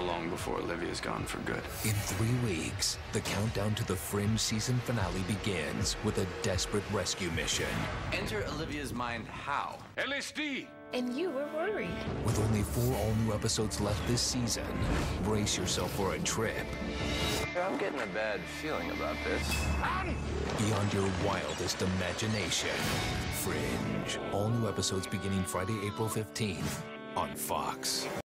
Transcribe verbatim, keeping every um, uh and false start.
how long before Olivia's gone for good? In three weeks, the countdown to the Fringe season finale begins with a desperate rescue mission. Enter Olivia's mind how? L S D! And you were worried. With only four all-new episodes left this season, brace yourself for a trip I'm getting a bad feeling about this. beyond your wildest imagination. Fringe. All new episodes beginning Friday, April fifteenth on Fox.